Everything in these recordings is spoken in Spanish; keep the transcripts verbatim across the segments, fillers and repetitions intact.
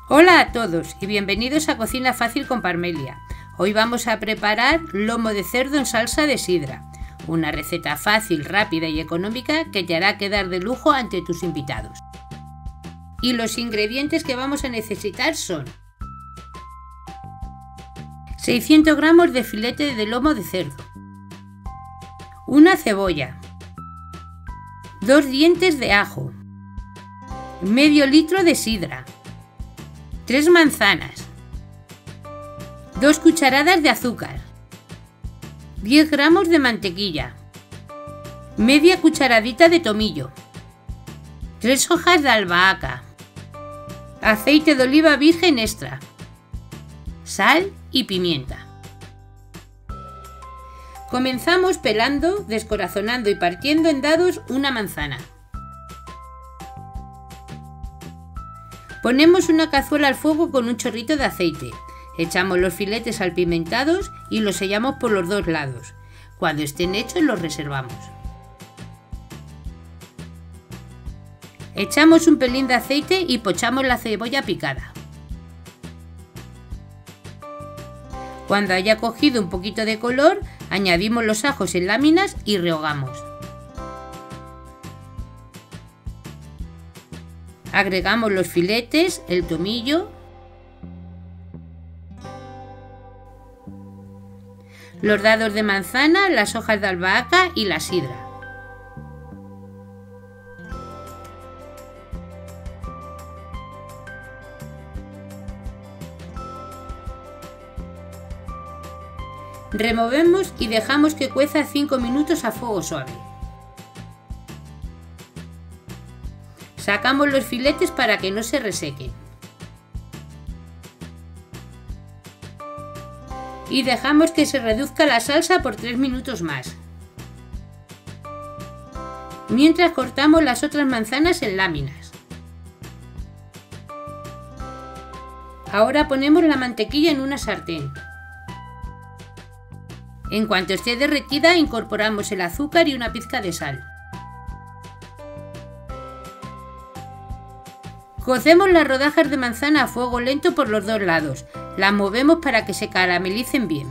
Hola a todos y bienvenidos a Cocina Fácil con Parmelia. Hoy vamos a preparar lomo de cerdo en salsa de sidra, una receta fácil, rápida y económica que te hará quedar de lujo ante tus invitados. Y los ingredientes que vamos a necesitar son seiscientos gramos de filete de lomo de cerdo, una cebolla, dos dientes de ajo, medio litro de sidra, tres manzanas, dos cucharadas de azúcar, diez gramos de mantequilla, media cucharadita de tomillo, tres hojas de albahaca, aceite de oliva virgen extra, sal y pimienta. Comenzamos pelando, descorazonando y partiendo en dados una manzana. Ponemos una cazuela al fuego con un chorrito de aceite. Echamos los filetes salpimentados y los sellamos por los dos lados. Cuando estén hechos los reservamos. Echamos un pelín de aceite y pochamos la cebolla picada. Cuando haya cogido un poquito de color, añadimos los ajos en láminas y rehogamos. Agregamos los filetes, el tomillo, los dados de manzana, las hojas de albahaca y la sidra. Removemos y dejamos que cueza cinco minutos a fuego suave. Sacamos los filetes para que no se resequen. Y dejamos que se reduzca la salsa por tres minutos más. Mientras cortamos las otras manzanas en láminas. Ahora ponemos la mantequilla en una sartén. En cuanto esté derretida, incorporamos el azúcar y una pizca de sal. Cocemos las rodajas de manzana a fuego lento por los dos lados. Las movemos para que se caramelicen bien.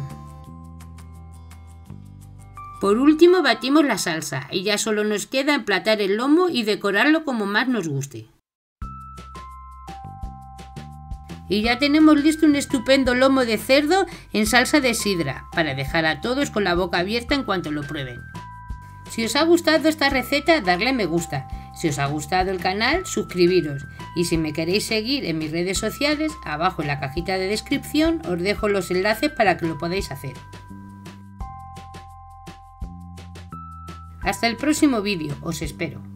Por último, batimos la salsa y ya solo nos queda emplatar el lomo y decorarlo como más nos guste. Y ya tenemos listo un estupendo lomo de cerdo en salsa de sidra, para dejar a todos con la boca abierta en cuanto lo prueben. Si os ha gustado esta receta, darle me gusta. Si os ha gustado el canal, suscribiros. Y si me queréis seguir en mis redes sociales, abajo en la cajita de descripción os dejo los enlaces para que lo podáis hacer. Hasta el próximo vídeo, os espero.